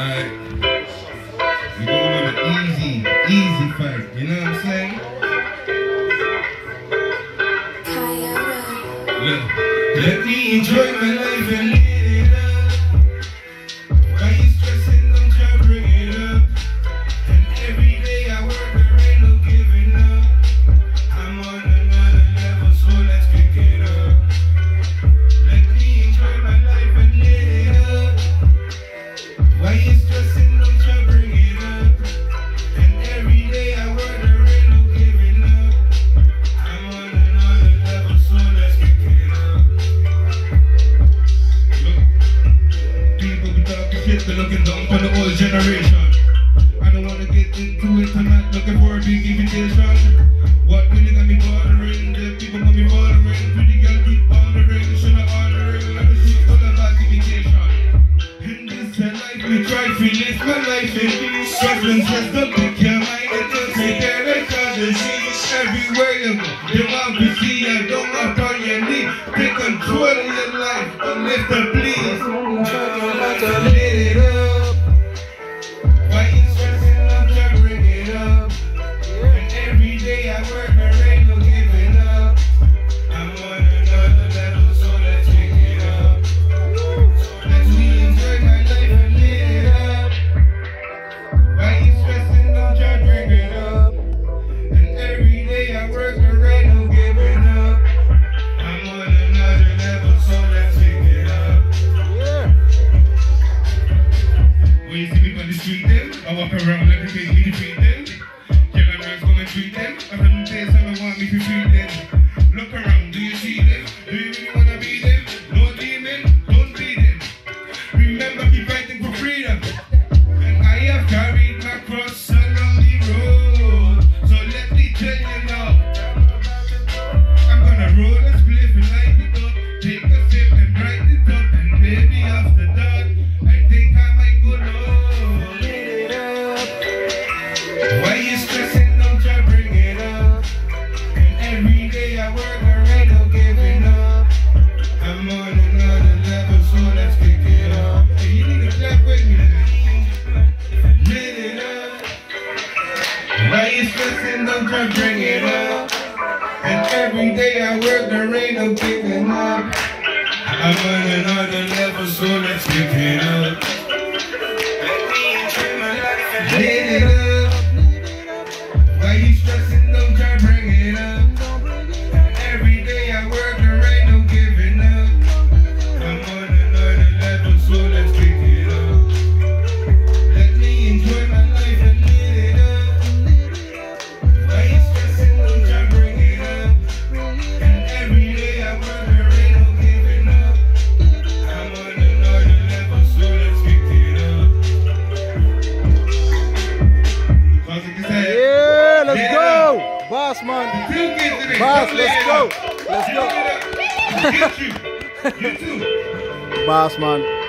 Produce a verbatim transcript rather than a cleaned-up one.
Alright. We going on an easy, easy fight. You know what I'm saying? Look, let me enjoy my life and live it up. Why you stressing? Don't try to bring it up. And every day I work, there ain't no giving up. I'm on another level, so let's pick it up. Let me enjoy my life and live it up. Why you stressing? Don't try to bring it up. And every day I work, there ain't no giving up. I'm on another level, so let's pick it up. Look, people be talking shit, they're looking down for the old generation. I don't wanna get into it, I'm not looking for a big invitation. What really got me bothering? The people got me bothering. Pretty girl keep bothering, should I honoring? Like the shit full of gratification. In this life we try to live my life in peace. Struggling just to pick your mind and just make that a disease. Everywhere you go, they want to see you, don't up on your knee. Take control of your life, but lift the please. Lit it up. Why you stressing? I'm trying to bring it up. And every day I work, there ain't no giving up. I'm on another level, so let's pick it up. So let's me enjoy my life and lit it up. Why you stressing? Don't try to bring it up. And every day I work, there ain't no giving up. I'm on another level, so let's pick it up. When you see me on the street then, I walk around like they make me defeat them. Yellow girls come and treat them. I don't say someone want me to treat them. Look around, do you see them? Do you really wanna be them? No demon, don't be them. Remember, keep fighting for freedom. And I have carried my cross along the road. So let me tell you now, I'm gonna roll a spliff and light it up. Take a sip and bright it up. And maybe after that, I think I might go low. Lit it up. Why you stressing? Don't try to bring it up. And every day I work, there ain't no giving up. I'm on another level, so let's pick it up. Hey, you need to clap with me. Lit it up. Why you stressing? Don't try to bring it up. And every day I work, there ain't no giving up. I'm on another level, so let's pick it up. Lit it up. Why you stressing? Don't try to bring it up. Every day I work, there ain't no giving up. I'm on another level, so let's pick it up. Let me enjoy my life and lit it up. Why you stressing? Don't try to bring it up. And every day I work, there ain't no giving up. I'm on another level, so let's pick it up. Yeah, let's go! Boss man! Boss, let's go! Let's go! Get you! You too! Boss man!